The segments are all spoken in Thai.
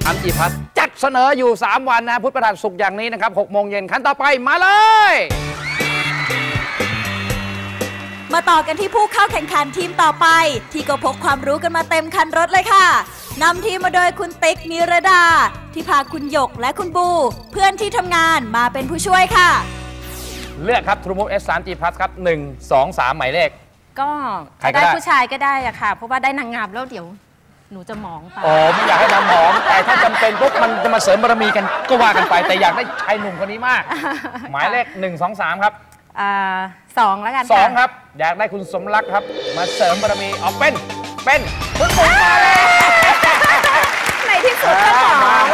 อัมจีพัฒน์จัดเสนออยู่3วันนะพุธพฤหัสศุกร์อย่างนี้นะครับ6 โมงเย็นขั้นต่อไปมาเลยมาต่อกันที่ผู้เข้าแข่งขันทีมต่อไปที่ก็พกความรู้กันมาเต็มคันรถเลยค่ะนำทีมมาโดยคุณติ๊กนิรดาที่พาคุณหยกและคุณบูเพื่อนที่ทำงานมาเป็นผู้ช่วยค่ะเลือกครับ True Move S 3G Plus ครับ1 2 3หมายเลขก็ได้ผู้ชายก็ได้อะค่ะเพราะว่าได้นางงามแล้วเดี๋ยวหนูจะหมองไปอ๋อไม่อยากให้มาหมองแต่ถ้าจำเป็นปุ๊บมันจะมาเสริมบารมีกันก็ว่ากันไปแต่อยากได้ชายหนุ่มคนนี้มากหมายเลข1 2 3ครับ 2แล้วกัน 2ครับอยากได้คุณสมรักครับมาเสริมบารมีออกเป็นคุณบุ๋มมาเลยในที่สุดก็หมอง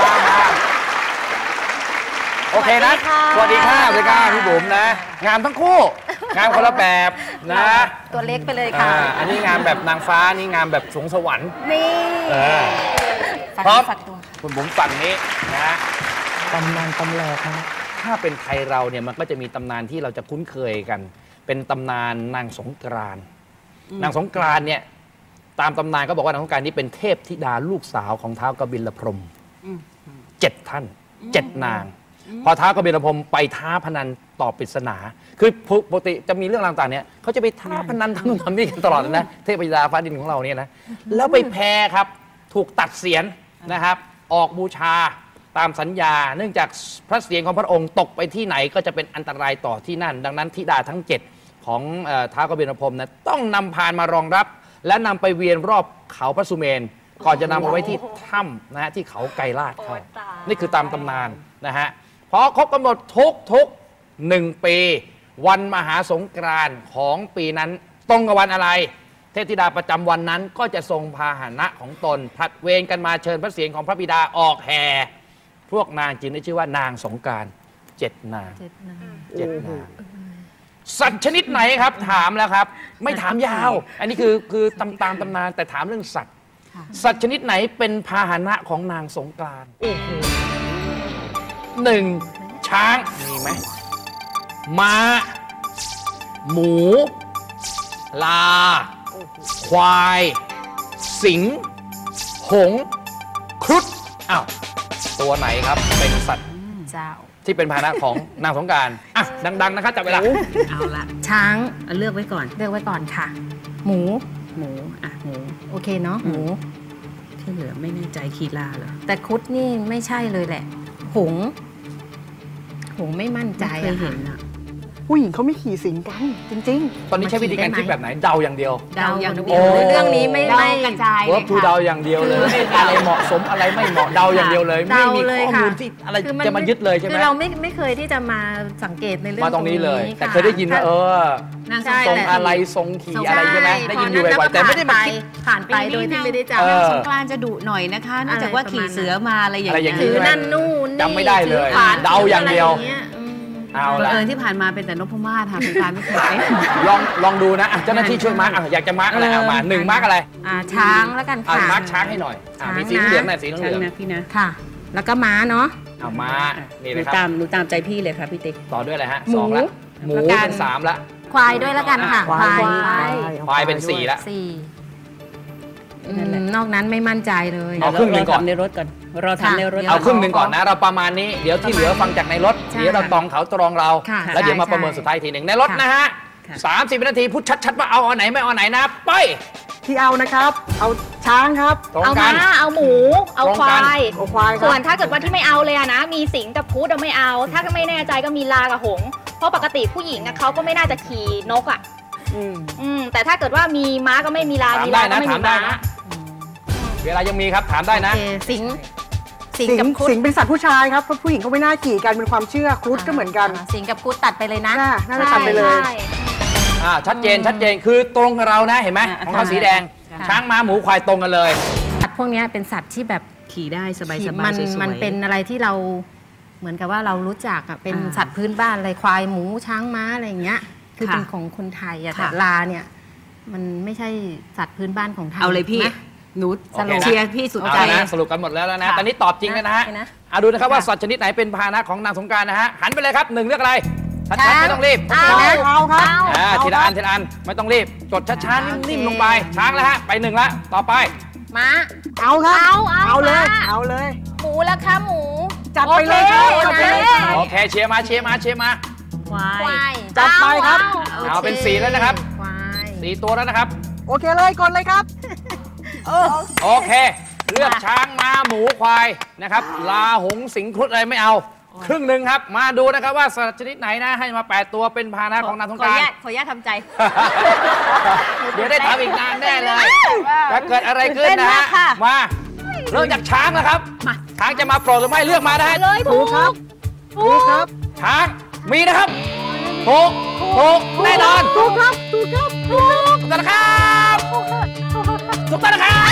โอเคนะสวัสดีค่ะพี่บุ๋มนะงามทั้งคู่งามคนละแบบนะตัวเล็กไปเลยค่ะอันนี้งามแบบนางฟ้านี่งามแบบสวงสวรรค์นี่พร้อมคุณบุ๋มฝั่งนี้นะตำนานตำแลครับถ้าเป็นไทยเราเนี่ยมันก็จะมีตำนานที่เราจะคุ้นเคยกันเป็นตำนานนางสงกรานต์นางสงกรานต์เนี่ยตามตำนานก็บอกว่านางสงกรานต์นี้เป็นเทพธิดาลูกสาวของท้าวกบิลพรหม7 ท่าน7 นางพอท้าวกบิลพรหมไปท้าพนันตอบปริศนาคือปกติจะมีเรื่องต่างๆเนี่ยเขาจะไปท้าพนันทำนี่กันตลอดนะเทพธิดาฟ้าดินของเราเนี่ยนะแล้วไปแพ้ครับถูกตัดเศียรนะครับออกบูชาตามสัญญาเนื่องจากพระเศียรของพระองค์ตกไปที่ไหนก็จะเป็นอันตรายต่อที่นั่นดังนั้นธิดาทั้ง7ของท้าวกบิลพรหมนะต้องนำพานมารองรับและนำไปเวียนรอบเขาพระสุเมนก่อนจะนำเอาไว้ที่ถ้ำนะฮะที่เขาไกรลาดเขานี่คือตามตำนานนะฮะพอครบกำหนดทุก1 ปีวันมหาสงกรานต์ของปีนั้นตรงกับวันอะไรเทพธิดาประจำวันนั้นก็จะทรงพาหนะของตนผลัดเวรกันมาเชิญพระเศียรของพระบิดาออกแห่พวกนางจึงได้ชื่อว่านางสงกรานต์7 นางสัตว์ชนิดไหนครับถามแล้วครับไม่ถามยาวอันนี้คือตามตำนานแต่ถามเรื่องสัตว์ชนิดไหนเป็นพาหนะของนางสงกรานต์1ช้างมีไหมม้าหมูลาควายสิงห์หงส์ครุฑอ้าวตัวไหนครับเป็นสัตว์เจ้าที่เป็นพาหนะของนางสงกรานต์อ่ะดังๆนะครับจับเวลาเอาละช้างเลือกไว้ก่อนค่ะหมูอ่ะหมูโอเคเนาะหมูที่เหลือไม่แน่ใจคีราเหรอแต่ครุฑนี่ไม่ใช่เลยแหละหงส์ไม่มั่นใจอะค่ะผู้หญิงเขาไม่ขี่สิงกันจริงๆตอนนี้ใช้วิธีการคิดแบบไหนเดาอย่างเดียวเรื่องนี้ไม่กระจายเลยค่ะเดาอย่างเดียวเลยอะไรเหมาะสมอะไรไม่เหมาะเดาอย่างเดียวเลยไม่มีข้อมูลที่อะไรจะมายึดเลยใช่ไหมคือเราไม่เคยที่จะมาสังเกตในเรื่องมาตรงนี้เลยแต่เคยได้ยินว่าทรงอะไรทรงขี่อะไรใช่ไหมได้ยินอยู่บ่อยๆแต่ไม่ได้มาคิดผ่านไปโดยที่ไม่ได้จำสงกรานต์จะดุหน่อยนะคะนอกจากว่าขี่เสือมาอะไรอย่างนี้ถือนั่นนู่นจำไม่ได้เลยเดาอย่างเดียวเอาละที่ผ่านมาเป็นแต่นพมาศค่ะสงกรานต์ไม่เคยลองดูนะเจ้าหน้าที่ช่วยมาร์กอยากจะมาร์กอะไรเอามา1มาร์กอะไรช้างแล้วกันค่ะมาร์กช้างให้หน่อยมีสีเหลืองนะสีเหลืองนะพี่นะค่ะแล้วก็ม้าเนาะเอาม้านี่เลยครับดูตามใจพี่เลยค่ะพี่ติ๊กต่อด้วยอะไรฮะ2ละหมูเป็น3ละควายด้วยแล้วกันค่ะควายเป็น4ละนอกนั้นไม่มั่นใจเลยเอาครึ่งหนึ่งก่อนในรถก่อนเราทำในรถเอาครึ่งหนึ่งก่อนนะเราประมาณนี้เดี๋ยวที่เหลือฟังจากในรถเดี๋ยวเราตองเขาตรองเราแล้วเดี๋ยวมาประเมินสุดท้ายทีหนึ่งในรถนะฮะ30 วินาทีพูดชัดๆว่าเอาไหนไม่เอาไหนนะไปที่เอานะครับเอาช้างครับเอาม้าเอาหมูเอาควายส่วนถ้าเกิดว่าที่ไม่เอาเลยนะมีสิงกับพุทธไม่เอาถ้าไม่แน่ใจก็มีลากับหงเพราะปกติผู้หญิงเขาก็ไม่น่าจะขี่นกแต่ถ้าเกิดว่ามีม้าก็ไม่มีลามีลาก็ไม่มีม้าเวลายังมีครับถามได้นะสิงเป็นสัตว์ผู้ชายครับเพราะผู้หญิงเขาไม่น่าขี่กันเป็นความเชื่อครุฑก็เหมือนกันสิงกับครุฑตัดไปเลยนะน่าจะตัดไปเลยชัดเจนคือตรงกับเรานะเห็นไหมของเขาสีแดงช้างม้าหมูควายตรงกันเลยสัตว์พวกนี้เป็นสัตว์ที่แบบขี่ได้สบายๆมันเป็นอะไรที่เราเหมือนกับว่าเรารู้จักเป็นสัตว์พื้นบ้านอะไรควายหมูช้างม้าอะไรอย่างเงี้ยคือเป็นของคนไทยแต่ลาเนี่ยมันไม่ใช่สัตว์พื้นบ้านของไทยเอาเลยพี่หนูเชียร์พี่สุดใจสรุปกันหมดแล้วนะตอนนี้ตอบจริงกันนะฮะดูนะครับว่าสัตว์ชนิดไหนเป็นพาหนะของนางสงกรานต์นะฮะหันไปเลยครับ1เลือกอะไรชัดๆไม่ต้องรีบเอาครับทีละอันไม่ต้องรีบจดช้าๆนิ่มๆลงไปช้างแล้วฮะไป1ละต่อไปม้าเอาครับเอาเลยมาเอาเลยหมูแล้วคะหมูจัดไปเลยครับจัดไปเลยครับโอเคเชียร์มาเชียร์มาเชียร์มาควายจัดไปครับเอาเป็น4แล้วนะครับควาย 4 ตัวแล้วนะครับโอเคเลยกดเลยครับโอเค เลือกช้างม้าหมูควายนะครับลาหงส์สิงห์ครุฑอะไรไม่เอา ครึ่งหนึ่งครับ มาดูนะครับว่าสัตว์ชนิดไหนนะให้มา8ตัวเป็นพาหนะของนางสงกรานต์ขออนุญาตทำใจเดี๋ยวได้ทำอีกนานแน่เลยจะเกิดอะไรขึ้นนะฮะ มาเริ่มจากช้างนะครับ ช้างจะมาโปรดหรือไม่เลือกมานะฮะเลยถูกครับถูกครับช้างมีนะครับถูกแน่นอนถูกครับถูกครับถูกต้องนะครับถูกต้องนะครับ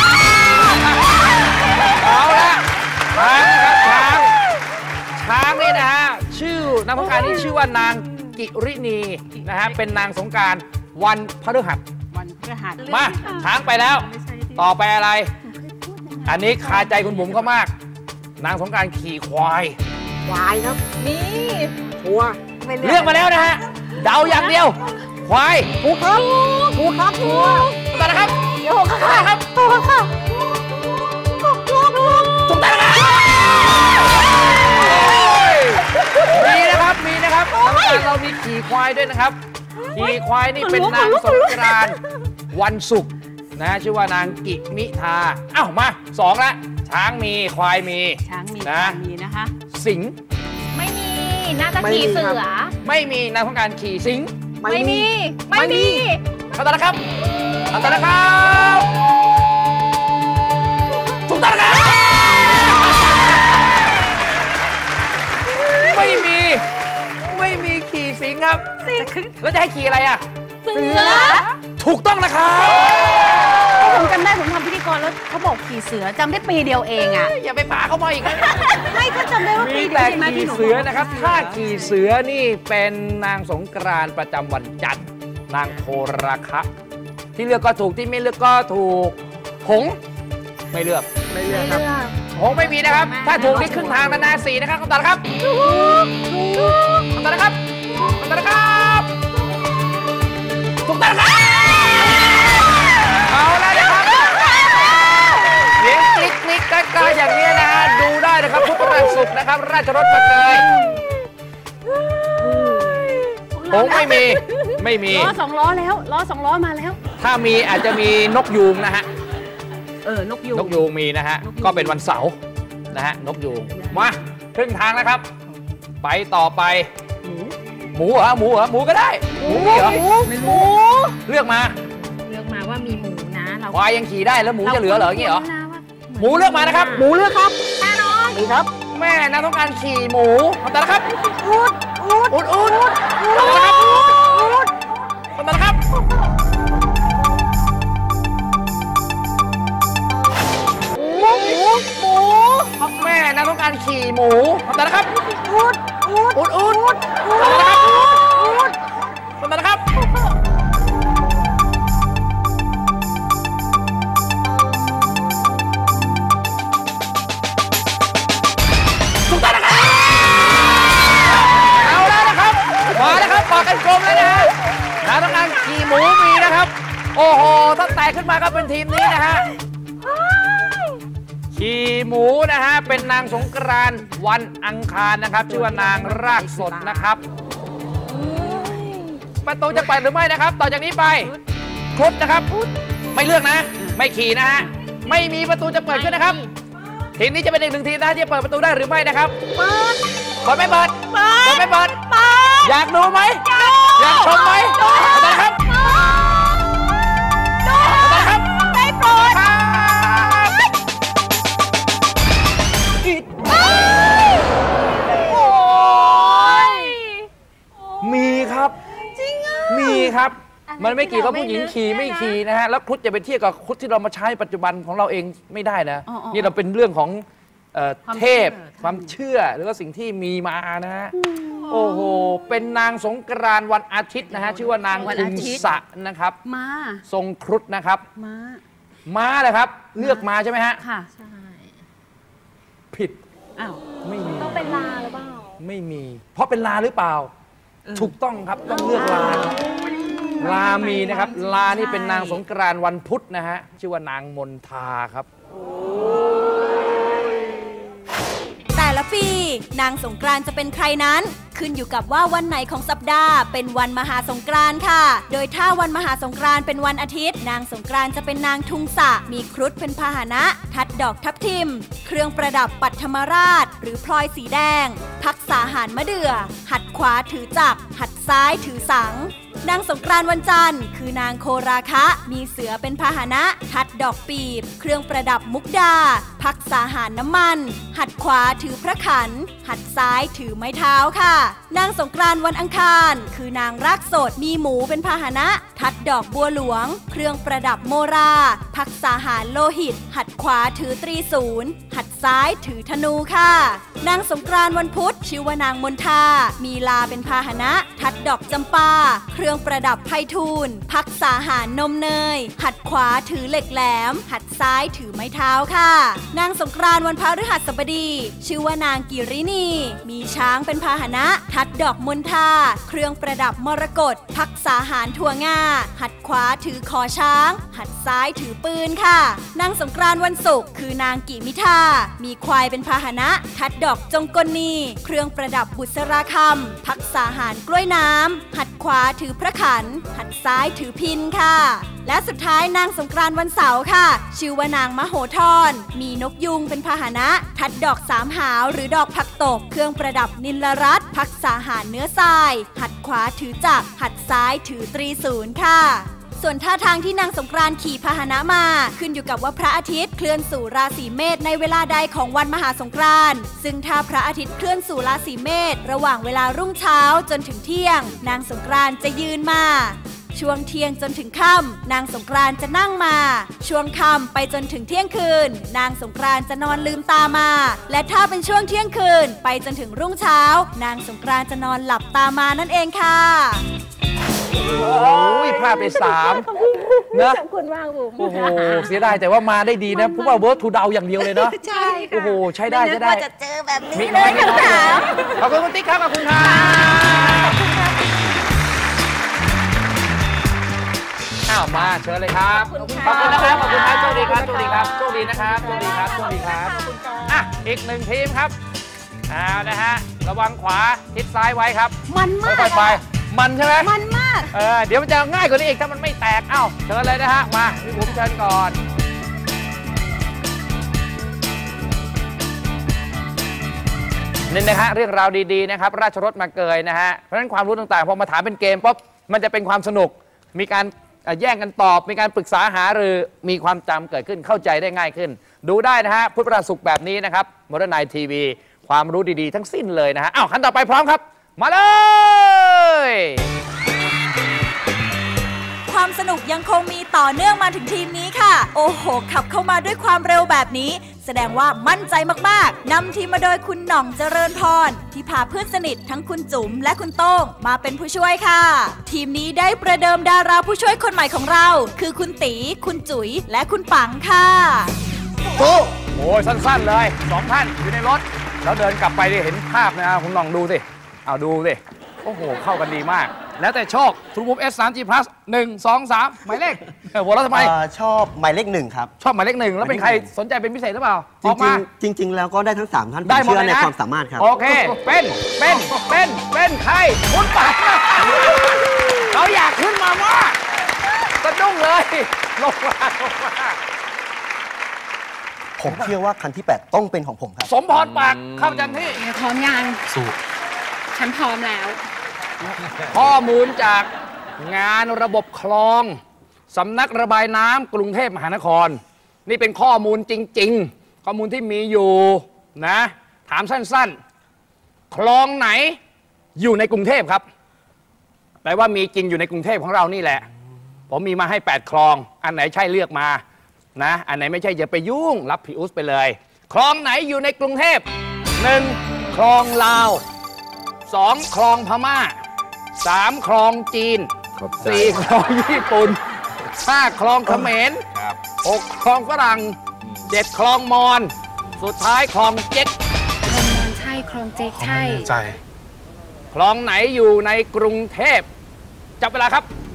เอาละช้างนะครับช้างนี่นะฮะชื่อนางสงกรานต์นี่ชื่อว่านางกิรินีนะฮะเป็นนางสงกรานต์วันพฤหัสวันพฤหัสมาช้างไปแล้ว ต่อไปอะไร อันนี้คาใจคุณบุ๋มเขามาก นางสงกรานต์ขี่ควายควายครับนี่ชัวร์เลือกมาแล้วนะฮะเดาอย่างเดียว ควายถูกครับถูกครับชัวร์ถูกต้องนะครับเดี๋ยวค่ะครับถูกค่ะถูกต้องนะครับมีนะครับมีนะครับสำหรับเรามีขี่ควายด้วยนะครับ ขี่ควายนี่เป็นนางสงกรานต์วันศุกร์นะชื่อว่านางกิมิทาอ้าวมา2ละช้างมีควายมีช้างมีนะมีนะคะสิงห์ไม่มี น่าจะขี่เสือไม่มีนางสงกรานต์ขี่สิงห์ไม่มี ไม่มีถูกต้องนะครับถูกต้องนะครับถูกต้องนะครับไม่มีขี่สิงห์ครับแล้วจะให้ขี่อะไรอ่ะเสือถูกต้องนะครับผมจำได้ผมทำพิธีกรแล้วเขาบอกขี่เสือจำได้ปีเดียวเองอ่ะอย่าไปพาเขามาอีกนะไม่ก็จำได้ว่ามีปีเดียวแต่ใช่ไหมขี่พี่หนูเสือนะครับ ถ้าขี่เสือนี่เป็นนางสงกรานต์ประจำวันจันทร์นางโทราคะ ที่เลือกก็ถูกที่ไม่เลือกก็ถูกหงส์ไม่เลือกไม่เลือกครับหงส์ไม่มีนะครับ ถ้าถูกนี่ครึ่งทางนานาสีนะครับคำตอบนะครับคำตอบนะครับคำตอบนะครับถูกต้องนะครับเอาแล้วนะครับเสียงคลิกคลิกกล้าๆอย่างนี้นะฮะดูได้นะครับทุกวันศุกร์นะครับ ราชรถมาเกยหงส์ไม่มีล้อ2 ล้อแล้วล้อ2 ล้อมาแล้วถ้ามีอาจจะมีนกยูงนะฮะนกยูงนกยูงมีนะฮะนกยูงก็เป็นวันเสาร์นะฮะ นกยูง มาครึ่งทางแล้วครับ ไปต่อไป หมูเหรอ หมูก็ได้ หมูมีเหรอไม่รู้เลือกมาเลือกมาว่ามีหมูนะเราควายยังขี่ได้แล้วหมูจะเหลือเหรออย่างงี้เหรอนะว่าหมูเลือกมานะครับหมูเลือกครับนี่ครับแม่นะต้องการขี่หมูทำตามนะครับอูดอุดทำตามนะครับทำตามนะครับแม่นะต้องการขี่หมูทำตามนะครับอุดทำตามนะครับทำตามนะครับถูกต้องนะครับเอาแล้วนะครับมาแล้วครับต่อกันกลมแล้วนะฮะนะต้องการขี่หมูมีนะครับ โอ้โหถ้าแตกขึ้นมาก็เป็นทีมนี้นะฮะขี่หมูนะฮะเป็นนางสงกรานต์วันอังคารนะครับชื่อว่านางรากสดนะครับประตูจะเปิดหรือไม่นะครับ ต่อจากนี้ไปครุฑนะครับไม่เลือกนะ ไม่ขี่นะฮะไม่มีประตูจะเปิดขึ้นนะครับ ทีมนี้จะเป็นอีกหนึ่งทีมนะที่จะเปิดประตูได้หรือไม่นะครับเปิดไม่เปิดไม่เปิดอยากดูไหมอยากชมไหมเอาไปครับเอาไปครับไม่โปรดมีครับมีครับ มันไม่เกี่ยวกับผู้หญิงขี่ไม่ขี่นะฮะแล้วครุฑจะไปเทียบกับครุฑที่เรามาใช้ปัจจุบันของเราเองไม่ได้นะนี่เราเป็นเรื่องของเทพความเชื่อหรือว่าสิ่งที่มีมานะฮะโอ้โหเป็นนางสงกรานต์วันอาทิตย์นะฮะชื่อว่านางทุงสะนะครับมาทรงครุฑนะครับ ม้าเลยครับเลือกมาใช่ไหมฮะค่ะใช่ผิดอ้าวไม่มีต้องเป็นลาหรือเปล่าไม่มี เพราะเป็นลาหรือเปล่า ถูกต้องครับต้องเลือกลาลามีนะครับลานี่เป็นนางสงกรานต์วันพุธนะฮะชื่อว่านางมนทาครับแต่ละปีนางสงกรานต์จะเป็นใครนั้นขึ้นอยู่กับว่าวันไหนของสัปดาห์เป็นวันมหาสงกรานต์ค่ะโดยถ้าวันมหาสงกรานต์เป็นวันอาทิตย์นางสงกรานต์จะเป็นนางทุงสะมีครุฑเป็นพาหนะทัดดอกทับทิมเครื่องประดับปัทมราชหรือพลอยสีแดงพักษาหารมะเดื่อหัดขวาถือจักรหัดซ้ายถือสังนางสงกรานต์วันจันทร์คือนางโคราคะมีเสือเป็นพาหนะทัดดอกปีบเครื่องประดับมุกดาพักษาหารน้ำมันหัดขวาถือพระขันหัดซ้ายถือไม้เท้าค่ะนางสงกรานต์วันอังคารคือนางรากสดมีหมูเป็นพาหนะทัดดอกบัวหลวงเครื่องประดับโมราพักษาหารโลหิตหัดขวาถือตรีศูนย์หัดซ้ายถือธนูค่ะนางสงกรานต์วันพุธชื่อว่านางมนทามีลาเป็นพาหนะทัดดอกจำปาเครื่องประดับไพฑูรย์พักษาหารนมเนยหัดขวาถือเหล็กแหลมหัดซ้ายถือไม้เท้าค่ะนางสงกรานต์วันพฤหัสบดีชื่อว่านางกิริณีมีช้างเป็นพาหนะทัดดอกมณฑาเครื่องประดับมรกตพักษาหารถั่วงาหัดขวาถือคอช้างหัดซ้ายถือปืนค่ะนางสงกรานต์วันศุกร์คือนางกิมิทามีควายเป็นพาหนะทัดดอกจงกลนีเครื่องประดับบุษราคำพักษาหารกล้วยน้ำหัดขวาถือพระขันหัดซ้ายถือพินค่ะและสุดท้ายนางสงกรานต์วันเสาร์ค่ะชื่อว่านางมโหธรมีนกยุงเป็นพาหนะทัดดอกสามหาวหรือดอกผักตบเครื่องประดับนิลรัตน์พักษาหารเนื้อทรายหัดขวาถือจักรหัดซ้ายถือตรีศูนย์ค่ะส่วนท่าทางที่นางสงกรานต์ขี่พาหนะมาขึ้นอยู่กับว่าพระอาทิตย์เคลื่อนสู่ราศีเมษในเวลาใดของวันมหาสงกรานต์ซึ่งถ้าพระอาทิตย์เคลื่อนสู่ราศีเมษระหว่างเวลารุ่งเช้าจนถึงเที่ยงนางสงกรานต์จะยืนมาช่วงเที่ยงจนถึงค่ำนางสงกรานต์จะนั่งมาช่วงค่ำไปจนถึงเที่ยงคืนนางสงกรานต์จะนอนลืมตามาและถ้าเป็นช่วงเที่ยงคืนไปจนถึงรุ่งเช้านางสงกรานต์จะนอนหลับตามานั่นเองค่ะโอ้ยพลาดไป3นะขอบคุณมากบุ๋มโอ้โหเสียดายแต่ว่ามาได้ดีนะเพราะว่าเวิร์ดทูเดาอย่างเดียวเลยเนาะใช่ค่ะโอ้โหใช้ได้ใช้ได้จะเจอแบบนี้เลยคำถามขอบคุณคุณติ๊กครับขอบคุณครับอ้าวมาเชิญเลยครับขอบคุณนะครับขอบคุณครับโชคดีครับโชคดีครับโชคดีนะครับโชคดีครับโชคดีครับอ่ะอีก1ทีมครับเอานะฮะระวังขวาทิศซ้ายไว้ครับมันมากค่อยๆไปมันใช่ไหมมันมากเดี๋ยวมันจะง่ายกว่านี้อีกถ้ามันไม่แตกเอ้าเชิญเลยนะฮะมาพี่ผมเชิญก่อนนี่นะฮะเรื่องราวดีๆนะครับราชรสมาเกยนะฮะเพราะฉะนั้นความรู้ต่างๆพอมาถามเป็นเกมปุ๊บมันจะเป็นความสนุกมีการแย่งกันตอบมีการปรึกษาหารือมีความจำเกิดขึ้นเข้าใจได้ง่ายขึ้นดูได้นะฮะพุทธประสุขแบบนี้นะครับโมเดิร์นไนท์ทีวีความรู้ดีๆทั้งสิ้นเลยนะฮะอ้าวขั้นต่อไปพร้อมครับมาเลยความสนุกยังคงมีต่อเนื่องมาถึงทีมนี้ค่ะโอ้โหขับเข้ามาด้วยความเร็วแบบนี้แสดงว่ามั่นใจมากๆนำทีมมาโดยคุณหน่องเจริญพรที่พาเพื่อนสนิททั้งคุณจุ๋มและคุณโต้งมาเป็นผู้ช่วยค่ะทีมนี้ได้ประเดิมดาราผู้ช่วยคนใหม่ของเราคือคุณตีคุณจุ๋ยและคุณปังค่ะโอ้ยสั้นๆเลย2ท่านอยู่ในรถแล้วเดินกลับไปได้เห็นภาพนะคุณหน่องดูสิเอาดูสิโอ้โหเข้ากันดีมากแล้วแต่โชคทูบูม S3G Plus 1 2 3หมายเลขหัวเราะทำไมชอบหมายเลข1ครับชอบหมายเลข1แล้วเป็นใครสนใจเป็นพิเศษหรือเปล่าจริงแล้วก็ได้ทั้ง3ท่านผมเชื่อในความสามารถครับโอเคเป็นใครคุณปังเขาอยากขึ้นมามากสะดุ้งเลยลงมาผมเชื่อว่าคันที่8ต้องเป็นของผมครับสมพรปากเข้าจันที่พร้อมยังสู้ฉันพร้อมแล้วข้อมูลจากงานระบบคลองสำนักระบายน้ำกรุงเทพมหานครนี่เป็นข้อมูลจริงๆข้อมูลที่มีอยู่นะถามสั้นๆคลองไหนอยู่ในกรุงเทพครับแปลว่ามีจริงอยู่ในกรุงเทพของเรานี่แหละผมมีมาให้8คลองอันไหนใช่เลือกมานะอันไหนไม่ใช่อย่าไปยุ่งรับพี่อุ๊สไปเลยคลองไหนอยู่ในกรุงเทพ1คลองลาว2คลองพม่า3คลองจีน4คลองญี่ปุ่น5คลองเขมร6คลองฝรั่ง7คลองมอญสุดท้ายคลองเจ๊กคลองมอญใช่คลองเจ๊กใช่คลองไหนอยู่ในกรุงเทพจับเวลาครับ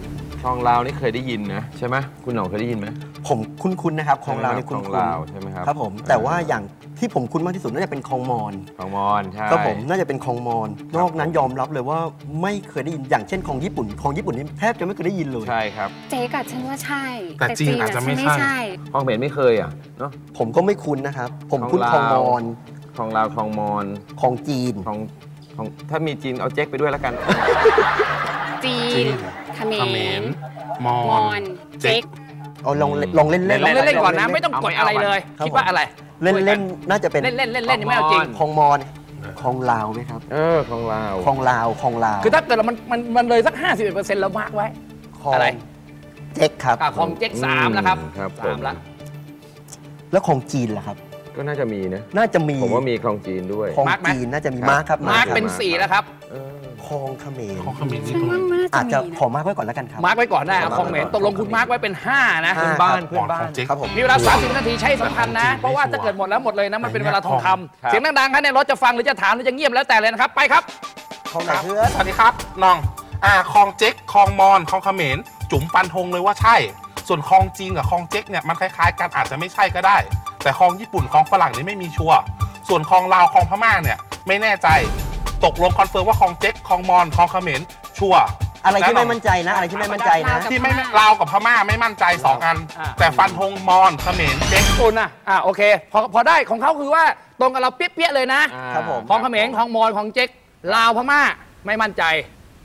คลองลาวนี่เคยได้ยินนะใช่ไหมคุณหน่องเคยได้ยินไหมผมคุ้นๆนะครับคลองลาวในคุ้นคลองลาวใช่ไหมครับครับผมแต่ว่าอย่างที่ผมคุ้นมากที่สุดน่าจะเป็นคลองมอญคลองมอญใช่ครับผมน่าจะเป็นคลองมอญนอกนั้นยอมรับเลยว่าไม่เคยได้ยินอย่างเช่นคลองญี่ปุ่นนี่แทบจะไม่เคยได้ยินเลยใช่ครับเจ๊กะฉันว่าใช่แต่จีนอาจจะไม่ใช่คลองเขมรไม่เคยอ่ะเนาะผมก็ไม่คุ้นนะครับผมคุ้นคลองมอญคลองลาวคลองมอญคลองจีนของถ้ามีจีนเอาเจ๊กไปด้วยแล้วกันจีนเขมรมอญเจ๊กเอาลองเล่นก่อนนะไม่ต้องกดอะไรเลยคิดว่าอะไรเล่นน่าจะเป็นเล่นยังไม่เอาจริงคลองมอญคลองลาวไหมครับคลองลาวคือถ้าเกิดมันเลยสัก 51% แล้วมาร์กไว้อะไรเจ๊กครับคลองเจ๊ก3แล้วครับ3ละแล้วคลองจีนล่ะครับก็น่าจะมีนะน่าจะมีผมว่ามีคลองจีนด้วยคลองจีนน่าจะมีมาร์กครับมาร์กเป็น4แล้วครับคลองเขมรอาจจะขอมาร์กไว้ก่อนแล้วกันครับมาร์กไว้ก่อนได้คลองเขมรตกลงคุณมาร์กไว้เป็น5นะเพื่อนบ้านครับผมมีเวลา30 นาทีใช้สำคัญนะเพราะว่าถ้าเกิดหมดแล้วหมดเลยนะมันเป็นเวลาทองคำเสียงดังๆครับในรถจะฟังหรือจะถามหรือจะเงียบแล้วแต่เลยนะครับไปครับคลองไหนเพื่อนสวัสดีครับน้องคลองเจ๊กคลองมอญคลองเขมรจุ๋มปันธงเลยว่าใช่ส่วนคลองจีนกับคลองเจ๊กเนี่ยมันคล้ายๆกันอาจจะไม่ใช่ก็ได้แต่คลองญี่ปุ่นคลองฝรั่งนี่ไม่มีชัวร์ส่วนคลองลาวคลองพม่าเนี่ยไม่แน่ใจตกลงคอนเฟิร์มว่าคลองเจ๊กคลองมอญคลองเขมรชัวร์อะไรที่ไม่มั่นใจนะอะไรที่ไม่มั่นใจนะที่ไม่ลาวกับพม่าไม่มั่นใจ2 อันแต่ฟันธงมอญเขมรเจ๊กคุณโอเคพอได้ของเขาคือว่าตรงกับเราเปี้ยๆเลยนะครับผมคลองเขมรคลองมอญคลองเจ๊กลาวพม่าไม่มั่นใจ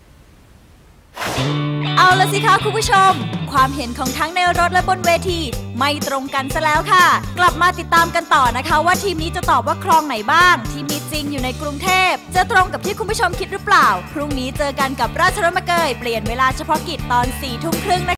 เอาละสิคะคุณผู้ชมความเห็นของทั้งในรถและบนเวทีไม่ตรงกันซะแล้วค่ะกลับมาติดตามกันต่อนะคะว่าทีมนี้จะตอบว่าคลองไหนบ้างที่มีจริงอยู่ในกรุงเทพจะตรงกับที่คุณผู้ชมคิดหรือเปล่าพรุ่งนี้เจอกันกับราชรถมาเกยเปลี่ยนเวลาเฉพาะกิจตอน 4 ทุ่มครึ่งนะคะ